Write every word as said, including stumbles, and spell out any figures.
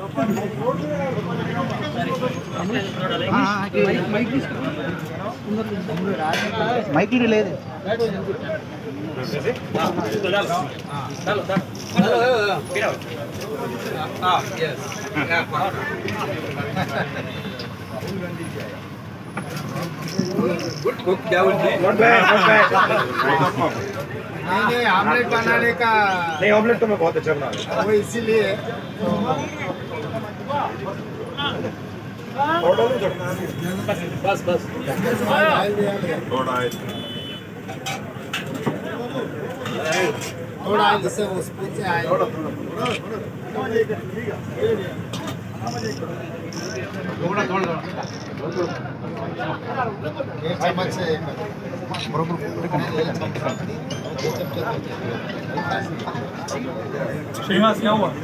Mic లేదు good cook क्या बोलती है? Not bad, not bad. नहीं नहीं ऑमलेट बनाने का नहीं ऑमलेट तो मैं बहुत अच्छा बना रहा वो इसीलिए हूँ। बस बस थोड़ा थोड़ा जैसे वो स्पून से आए थोड़ा थोड़ा एक चम्मच से श्रीनिवास क्या हुआ